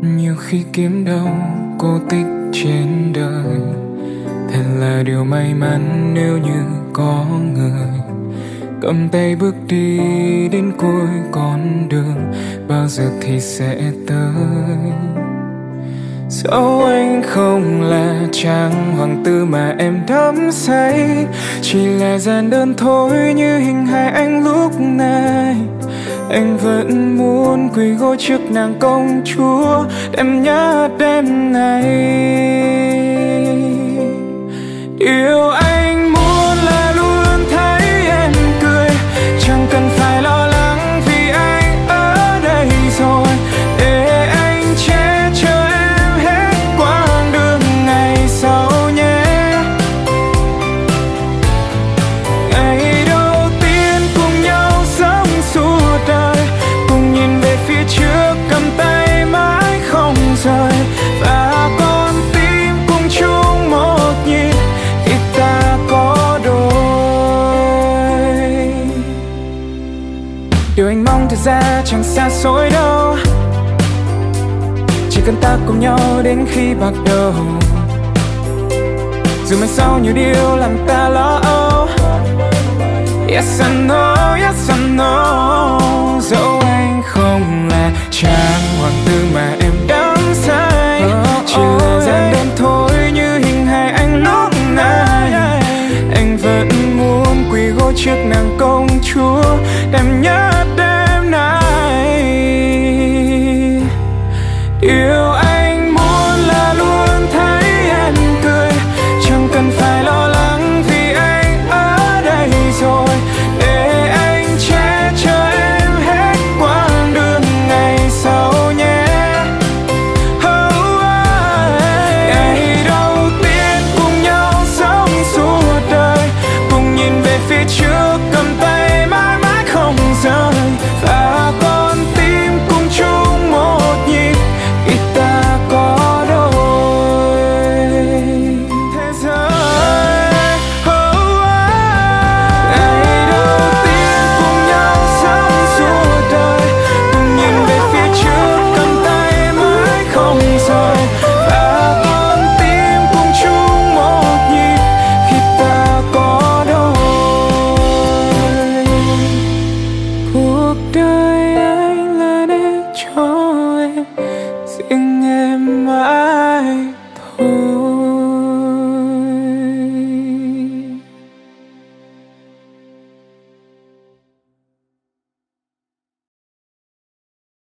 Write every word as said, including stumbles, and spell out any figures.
Nhiều khi kiếm đâu cô tích trên đời, thật là điều may mắn nếu như có người cầm tay bước đi đến cuối con đường, bao giờ thì sẽ tới. Dẫu anh không là chàng hoàng tử mà em đắm say, chỉ là giản đơn thôi như hình hài anh lúc này. Anh vẫn muốn quỳ gối trước nàng công chúa, em nhớ đêm này. Điều anh muốn là luôn thấy em cười, chẳng cần phải lo lắng vì anh ở đây rồi, để anh che chở em hết quãng đường ngày sau nhé. Ngày đầu tiên cùng nhau sống suốt đời, cùng nhìn về phía trước cầm tay mãi không rời, và con tim cùng chung một nhịp khi ta có đôi. Điều anh mong thực ra chẳng xa xôi đâu, chỉ cần ta cùng nhau đến khi bạc đầu. Dù mai sau nhiều điều làm ta lo âu, yes I know, yes I know. Dẫu anh không là chàng hoàng tử mà em đắm say, chỉ là giản đơn thôi như hình hài anh lúc này. Anh vẫn muốn quỳ gối trước nàng công chúa, em nhớ đêm nay. Điều anh muốn là luôn thấy em cười, chẳng cần phải lo lắng vì anh ở đây rồi, để anh che chở em hết quãng đường ngày sau nhé. Oh, oh. Ngày đầu tiên cùng nhau sống suốt đời, cùng nhìn về phía trước cầm tay mãi mãi không rời, và con tim cùng chung một nhịp khi ta có đôi thế giới. Oh, oh. Ngày đầu tiên cùng nhau sống suốt đời, cùng nhìn về phía trước cầm tay mãi không rời, và con tim cùng chung một nhịp khi ta có đôi. Cuộc đời anh là để cho em